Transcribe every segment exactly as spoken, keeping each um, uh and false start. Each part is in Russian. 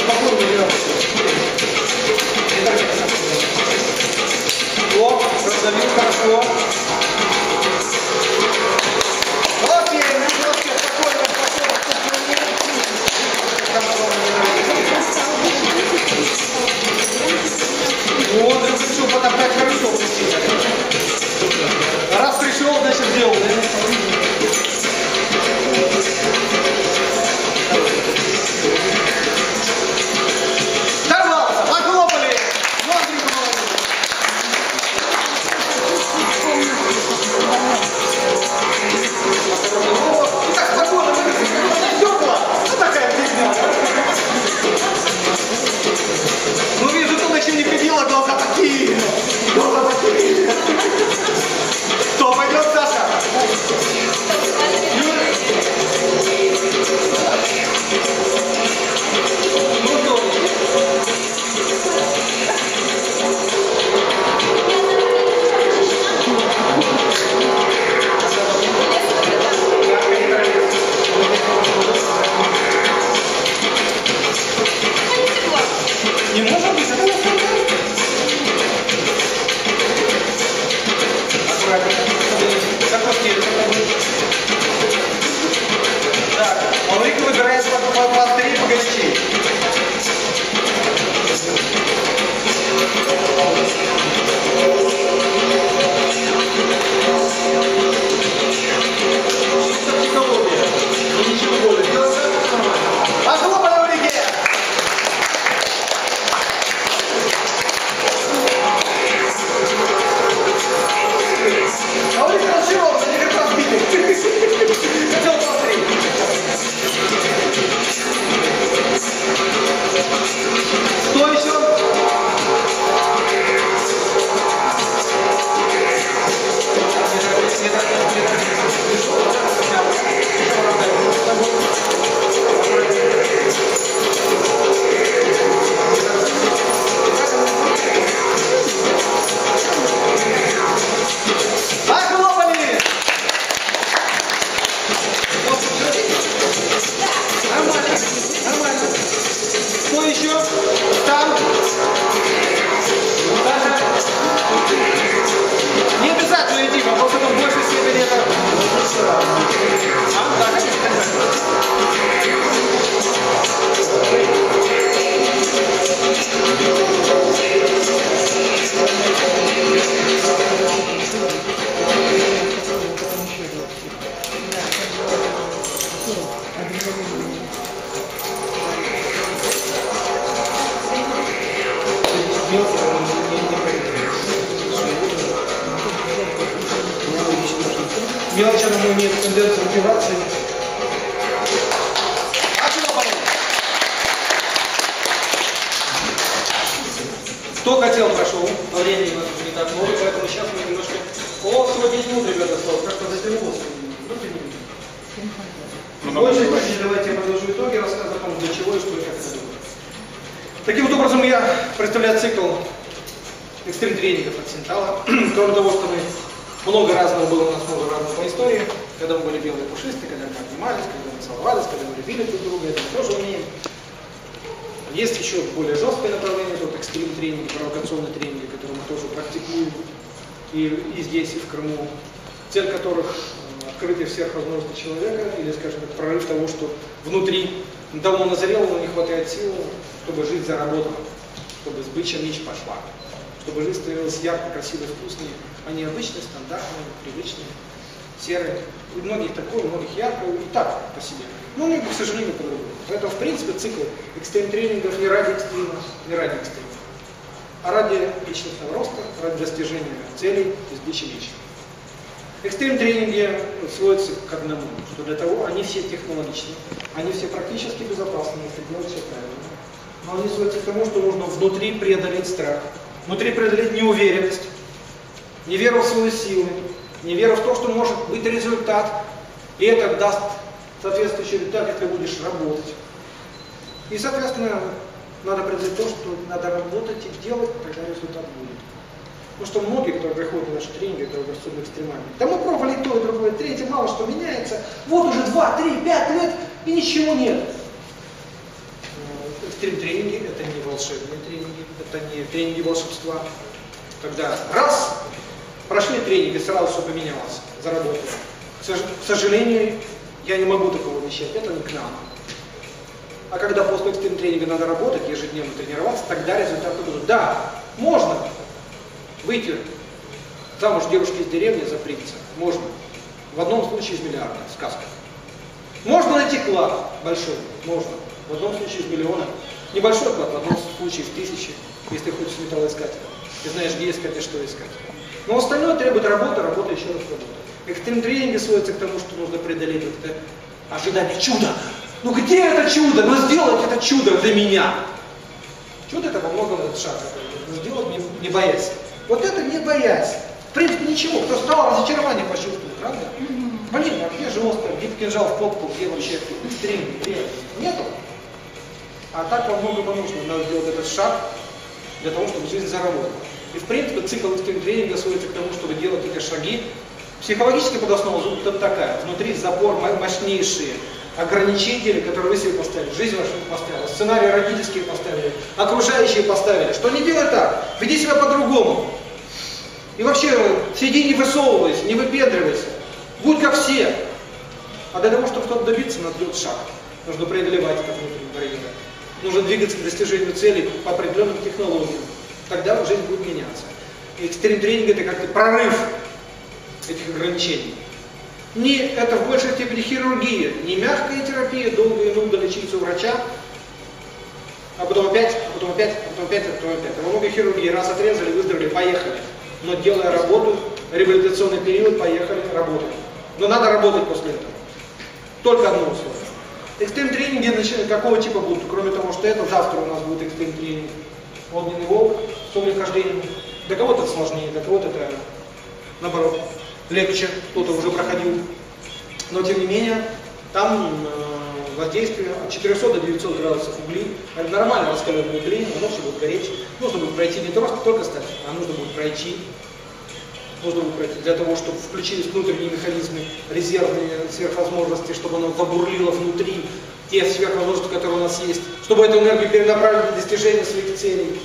спокойно берем. О, раздавил хорошо. Окей, немножко спокойно, спокойно. Вот, я решил подобрать хорошо. Раз пришел, значит сделал, да? Дорвался, похлопали! И так спокойно, тепло, ну такая фигня. Ну вижу, тут еще не ходила, глаза такие, глаза такие. Кто пойдет, Саша? Ну что? Не может быть, это так, малык выбирает поострее, погорячей. Чисто психология. И ничего более. Делается нормально. А хлопали в реке! А у них разжировался, они как разбиты. Хотел посмотреть. Что еще? Ахлопали! Нормально, нормально. Что еще? Там. Даже не обязательно идти, потому что там в большей степени это... А, да, конечно. Мелочь, она имеет тенденцию мотивации. Кто хотел, прошел. Но времени у нас не так много, поэтому сейчас мы немножко... О, всего десять минут, ребята, осталось. Как-то затянулось. Больше давайте я подвожу итоги, рассказ о том, для чего и что и как это делать. Таким вот образом я представляю цикл экстрим-тренингов от Синтала. Кроме того, что мы много разного было у нас, много разного по истории, когда мы были белые пушистые, когда мы обнимались, когда мы целовались, когда мы любили друг друга, это мы тоже умеем. Есть еще более жесткое направление, тут экстрим-тренинги, провокационные тренинги, которые мы тоже практикуем и, и здесь, и в Крыму, цель которых открытие всех возможностей человека, или, скажем так, прорыв того, что внутри давно назрело, но не хватает сил, чтобы жить заработано, чтобы с бычья меч пошла, чтобы жизнь становилась яркой, красивой, вкусной, а не обычной, стандартной, привычной, серой. У многих такое, у многих ярко, и так по себе. Но у многих, к сожалению, по-другому. Поэтому, в принципе, цикл экстрим-тренингов не ради экстрима, не ради экстрима, а ради личностного роста, ради достижения целей из бычья меча. Экстрим-тренинги сводятся к одному, что для того они все технологичны, они все практически безопасны, если делать все правильно. Но они сводятся к тому, что нужно внутри преодолеть страх, внутри преодолеть неуверенность, не веру в свои силы, не веру в то, что может быть результат, и это даст соответствующий результат, если будешь работать. И, соответственно, надо преодолеть то, что надо работать и делать, тогда результат будет. Потому что многие, кто приходит на наши тренинги, это особенно экстремальные. Да мы пробовали то, и другое, и третье, мало что меняется. Вот уже два, три, пять лет, и ничего нет. экстрим-тренинги – это не волшебные тренинги, это не тренинги волшебства. Когда раз, прошли тренинги, сразу все поменялось, заработали. К сожалению, я не могу такого вещать, это не к нам. А когда после экстрим-тренинга надо работать, ежедневно тренироваться, тогда результаты будут. Да, можно выйти замуж девушки из деревни за принца. Можно. В одном случае из миллиарда, сказка. Можно найти клад большой, можно. В одном случае из миллиона. Небольшой клад, в одном случае из тысячи, если ты хочешь металлоискателя. Ты знаешь, где искать и что искать. Но остальное требует работы, работа, еще раз работа. Экстрим-тренинги сводятся к тому, что нужно преодолеть вот это ожидание чуда. Ну где это чудо? Ну сделать это чудо для меня. Чудо это во многом этот шаг. Ну, сделать не, не боясь. Вот это не боясь. В принципе ничего. Кто стал, разочарование почувствует, правда? Блин, а где жестко, где кинжал в попку, где вообще тренинг, где? Нету. А так во многом нужно. Надо сделать этот шаг для того, чтобы жизнь заработала. И в принципе цикл экстрим-тренинга сводится к тому, чтобы делать эти шаги. Психологически подоснова тут такая. Внутри запор мощнейшие. Ограничители, которые вы себе поставили, жизнь вашу поставила, сценарии родительские поставили, окружающие поставили, что не делай так, веди себя по-другому. И вообще, сиди, не высовывайся, не выпендривайся, будь как все. А для того, чтобы что-то добиться, надо делать шаг. Нужно преодолевать это внутреннее барьеры. Нужно двигаться к достижению целей по определенным технологиям. Тогда жизнь будет меняться. И экстрим-тренинг это как-то прорыв этих ограничений. Не, это в большей степени хирургия, не мягкая терапия, долго и нудно лечиться у врача, а потом опять, а потом опять, а потом опять, а потом опять. А во многой хирургии раз отрезали, выздоровели, поехали. Но делая работу, реабилитационный период, поехали, работаем. Но надо работать после этого. Только одно условие. Экстрим-тренинги какого типа будут? Кроме того, что это, завтра у нас будет экстрим-тренинг «Огненный волк» с увлекождением. Для кого-то это сложнее, для кого-то это наоборот. Легче, кто-то уже проходил. Но тем не менее, там э, воздействие от четырёхсот до девятисот градусов угли. Это нормально раскаленные угли, оно все будет гореть. Нужно будет пройти не только, только стать, а нужно будет пройти. Нужно будет пройти для того, чтобы включились внутренние механизмы, резервные сверхвозможности, чтобы оно забурлило внутри те сверхвозможности, которые у нас есть, чтобы эту энергию перенаправили на достижение своих целей.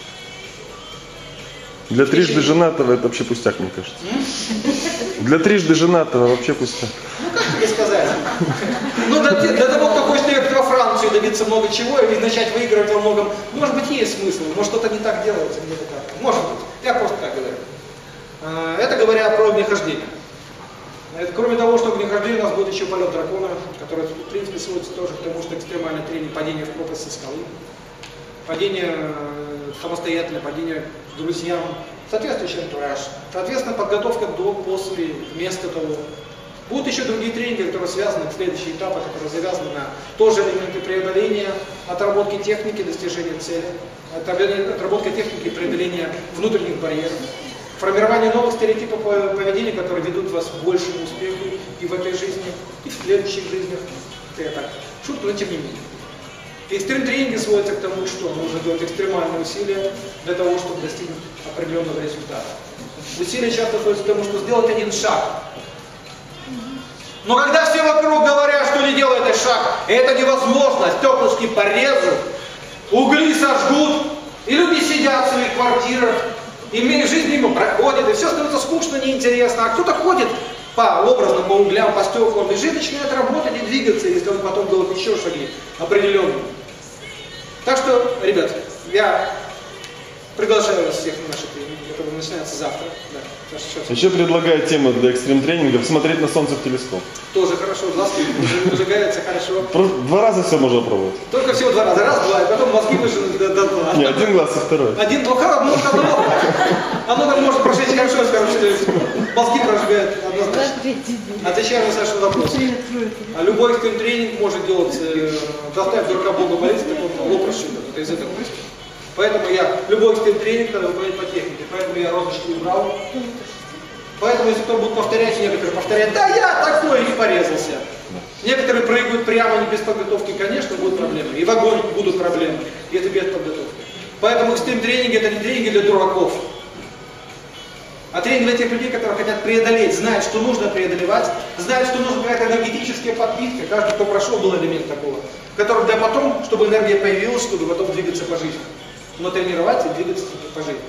Для трижды женатого это вообще пустяк, мне кажется. Для трижды женатого вообще пустяк. Ну как тебе сказать? Ну для, для того, кто хочет ехать во Францию, добиться много чего и начать выигрывать во многом, может быть есть смысл, может что-то не так делается, где-то так. Может быть. Я просто так говорю. Это говоря про огнехождение. Кроме того, что огнехождение, у нас будет еще полет дракона, который в принципе сводится тоже к тому, что экстремальное тренинг, падение в пропасть со скалы. Падение самостоятельно, падение к друзьям, соответствующий антураж, соответственно, подготовка до, после, вместо того. Будут еще другие тренинги, которые связаны, следующие этапы, которые завязаны на тоже элементы преодоления, отработки техники, достижения цели, отработка техники и преодоления внутренних барьеров, формирование новых стереотипов поведения, которые ведут вас к большему успеху и в этой жизни, и в следующих жизнях. Это так, шутка, но тем не менее. Экстрим-тренинги сводятся к тому, что нужно делать экстремальные усилия для того, чтобы достигнуть определенного результата. Усилия часто сводятся к тому, что сделать один шаг. Но когда все вокруг говорят, что не делай этот шаг, это невозможно, стеклышки порежут, угли сожгут, и люди сидят в своих квартирах, и жизнь мимо проходит, и все становится скучно, неинтересно. А кто-то ходит по образно, по углям, по стеклам, лежит, начинает работать и двигаться, если он потом делает еще шаги определенные. Так что, ребят, я приглашаю вас всех на наши тренинги, которые начинаются завтра. Да, сейчас... Еще предлагаю тему для экстрим-тренингов смотреть на солнце в телескоп. Тоже хорошо, глазки выжигаются хорошо. Два раза все можно пробовать. Только всего два раза. Раз, два, и потом мозги выжжены до, до два. Не, один глаз и второй. Один, ну хорошо, ну одно. Оно там может прожечь хорошо, короче, мозги прожигают однозначно. Отвечаю на Сашу вопрос. А любой экстрим-тренинг может делать, э, заставить дурака Бога молиться, так он лоб расшибет. Это из этого мысли. Поэтому я любой экстрим-тренинг надо выполнять по технике. Поэтому я розочку убрал. Поэтому если кто будет повторять, некоторые повторяют, да я такой, и порезался. Некоторые прыгают прямо, не без подготовки, конечно, будут проблемы. И в огонь будут проблемы, и это без подготовки. Поэтому экстрим-тренинги это не тренинги для дураков. А тренинг для тех людей, которые хотят преодолеть, знают, что нужно преодолевать, знает, что нужна какая-то энергетическая подпитка. Каждый, кто прошел, был элемент такого. Который для потом, чтобы энергия появилась, чтобы потом двигаться по жизни. Но тренироваться и двигаться по жизни.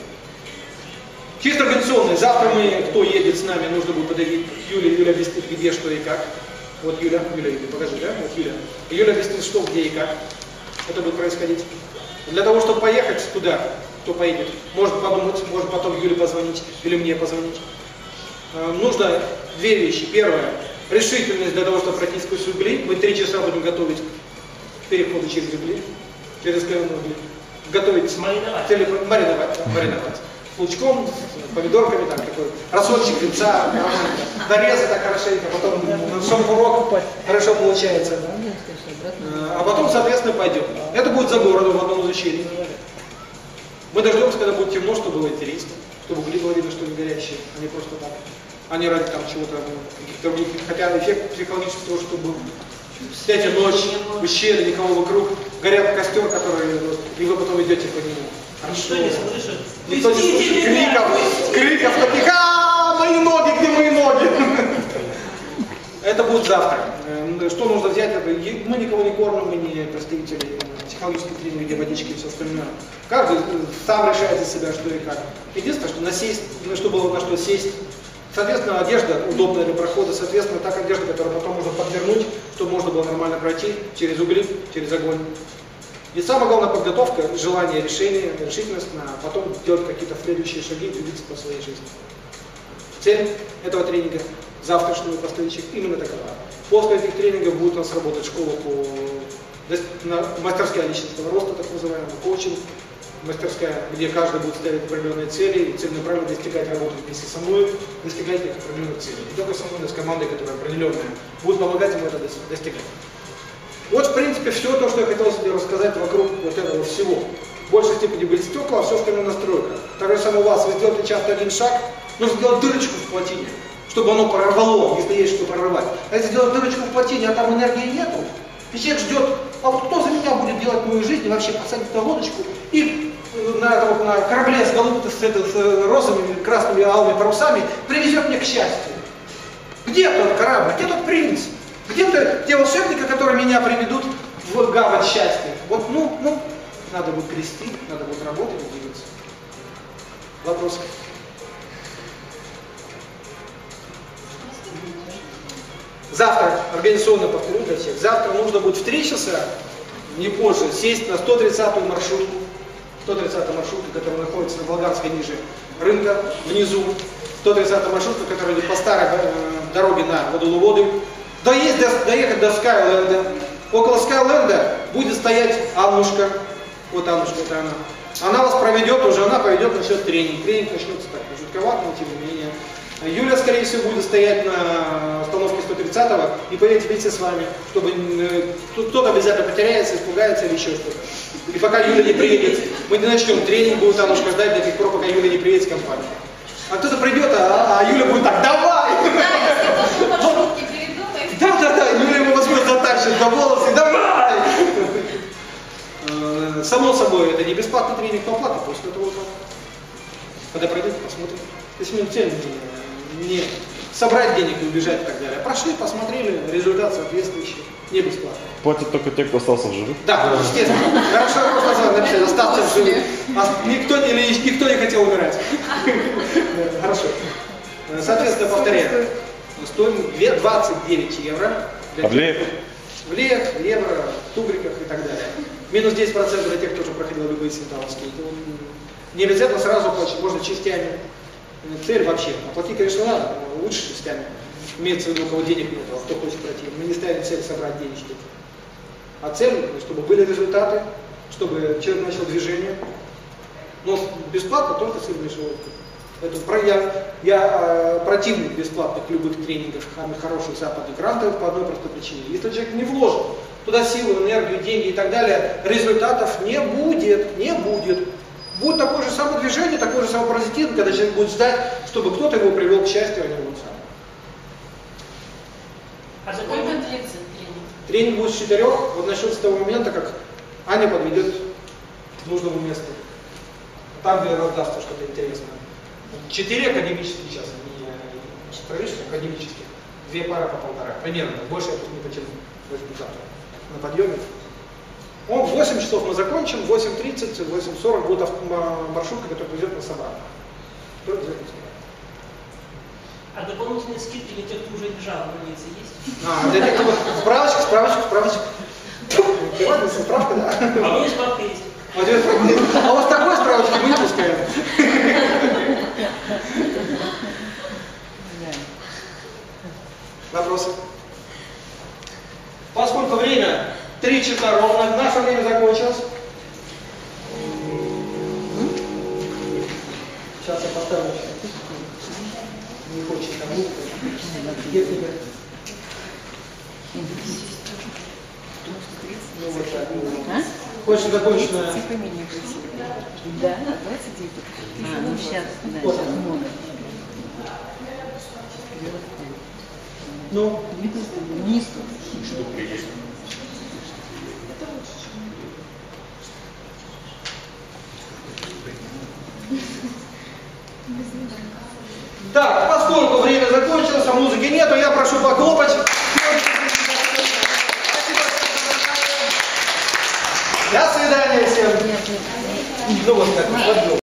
Чисто организационный. Завтра мы, кто едет с нами, нужно будет подойти к Юле. Юля объяснит, где, что и как. Вот Юля, Юля, Юля, покажи, да? Вот Юля. Юля объяснит, что, где и как это будет происходить. Для того, чтобы поехать туда, кто поедет, может подумать, может потом Юле позвонить или мне позвонить. Нужно две вещи. Первое. Решительность для того, чтобы пройти сквозь угли. Мы три часа будем готовить к переходу через угли, через раскаленные угли. Готовить, мариновать, мариновать, мариновать. С лучком, с помидорками, так, такой рассольчик винца, нарезать так хорошенько, потом шампурок хорошо получается. А потом, соответственно, пойдем. Это будет за городом в одном из ущелий. Мы дождемся, когда будет темно, чтобы было интересно, чтобы угли было видно, что они горящие, а не просто так. А не ради там чего-то, каких-то других. Хотя эффект психологический тоже, чтобы был. Сядьте ночь, в ущелье, никого вокруг, горят костер, который, и вы потом идете по нему. Никто не слышит. Никто не слышит криков, криков таких, а мои ноги, где мои ноги? Это будет завтра. Что нужно взять? Мы никого не кормим, мы не представители психологических тренингов, где водички и все остальное. Каждый сам решает за себя, что и как. Единственное, что насесть, чтобы было на что сесть. Соответственно, одежда удобная для прохода, соответственно, так одежда, которую потом можно подвернуть, чтобы можно было нормально пройти через угли, через огонь. И самое главное подготовка, желание, решение, решительность, а потом делать какие-то следующие шаги и двигаться по своей жизни. Цель этого тренинга, завтрашнего поставщика, именно такова. После этих тренингов будет у нас работать школа по мастерская личностного роста, так называемый, коучинг, мастерская, где каждый будет ставить определенные цели и целенаправленно достигать работы вместе со мной, достигать этих определенных целей. Не только со мной, но и с командой, которая определенная, будет помогать ему это достигать. Вот, в принципе, все то, что я хотел себе рассказать вокруг вот этого всего. В большей степени были стекла, а все остальное настройка. Так же самое у вас, вы сделаете часто один шаг, нужно сделать дырочку в плотине, чтобы оно прорвало, если есть что прорвать. А если сделать дырочку в плотине, а там энергии нету, и человек ждет, а вот кто за меня будет делать мою жизнь, и вообще посадить на лодочку, и на, на корабле с, голубыми, с, с розовыми, красными, алыми парусами привезет мне к счастью. Где тот корабль, где тот принц? Где-то те волшебники, которые меня приведут в гавань счастья. Вот, ну, ну, надо будет грести, надо будет работать и двигаться. Вопросы? Завтра, организационно повторю для всех, завтра нужно будет в три часа, не позже, сесть на сто тридцатую маршрутку, сто тридцатую маршрутку, которая находится на Болгарской ниже рынка, внизу, сто тридцатая маршрутка, которая идет по старой э, дороге на Водолуводы. Доесть, до, доехать до Скайленда. Около Скайленда будет стоять Аннушка. Вот Аннушка, это она. Она вас проведет уже, она поведет, начнет тренинг. Тренинг начнется так, жутковато, но тем не менее. Юля, скорее всего, будет стоять на остановке сто тридцатого и поедет вместе с вами, чтобы э, кто-то обязательно потеряется, испугается или еще что-то. И пока Юля не приедет, мы не начнем тренинг, будет Аннушка ждать до тех пор, пока Юля не приедет с компанией. А кто-то придет, а, а Юля будет так, давай! Да, да, да, Юля ему возможно затащит до волосы, давай! Само собой, это не бесплатный тренинг, но оплата после этого. Когда пройдете, посмотрите. Если мы цель не, не собрать денег и убежать и так далее. Прошли, посмотрели, результат соответствующий, не бесплатно. Платят только те, кто остался в живых? Да, естественно. Хорошо, просто написали, остался в живых. Никто не, никто не хотел умирать. Хорошо. Соответственно, повторяю. Стоит двадцать девять евро. А в леях? В леях, евро, тубриках и так далее. Минус десять процентов для тех, кто уже проходил любые синталовские. Не обязательно сразу платить, можно частями. Цель вообще. Оплатить, конечно, надо, но лучше частями. Имеется в виду, у кого денег нет, а кто хочет пройти. Мы не ставим цель собрать денежки. А цель, чтобы были результаты, чтобы человек начал движение. Но бесплатно только с инвестицией. Поэтому я, я э, противник бесплатных любых тренингов, хороших западных грантов по одной простой причине. Если человек не вложит туда силу, энергию, деньги и так далее, результатов не будет, не будет. Будет такое же самодвижение, такой же самопаразитизм, когда человек будет ждать, чтобы кто-то его привел к счастью, а не он сам. А сколько длится тренинг? Тренинг будет с четырех, вот начнется с того момента, как Аня подведет к нужному месту. Там, где раздастся что-то интересное. Четыре академических часа, не прорывных, академических. две пары по полтора. Примерно. Больше я тут не потяну. Возьму завтра на подъеме. Он в восемь часов мы закончим, в восемь тридцать, в восемь сорок будет маршрутка, которая повезет нас обратно. Кто обязательно собирает. А дополнительные скидки для тех, кто уже лежал в больнице, есть? А, для тех, кто... Справочка, справочка, справочка. Приватная справка, да? А у меня справка есть. Вот это справка есть. А у вас такой справочки мы не пускаем. Вопросы? Поскольку время три часа ровно, наше время закончилось. Сейчас я поставлю. Не хочет там музыка. Ну вот так. А? Хочешь закончить на... Типа менее да, двадцать девять. А, ну сейчас, да, Вот. сейчас много. Ну, Низко. да, поскольку время закончилось, а музыки нету, я прошу похлопать. До свидания всем. Ну вот как, подвел.